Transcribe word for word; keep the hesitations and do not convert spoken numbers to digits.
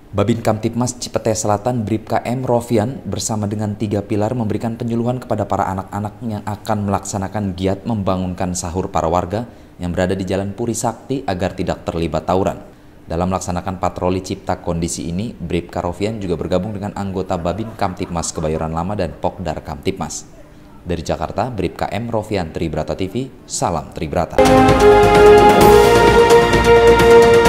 Babin Kamtipmas Cipete Selatan Bribka M. Rofian bersama dengan tiga pilar memberikan penyuluhan kepada para anak-anak yang akan melaksanakan giat membangunkan sahur para warga yang berada di Jalan Puri Sakti agar tidak terlibat tawuran. Dalam melaksanakan patroli cipta kondisi ini, Bribka Rofian juga bergabung dengan anggota Babin Kamtipmas Kebayoran Lama dan Pokdar Kamtipmas. Dari Jakarta, Bribka M. Rofian, Tribrata T V, salam Tribrata.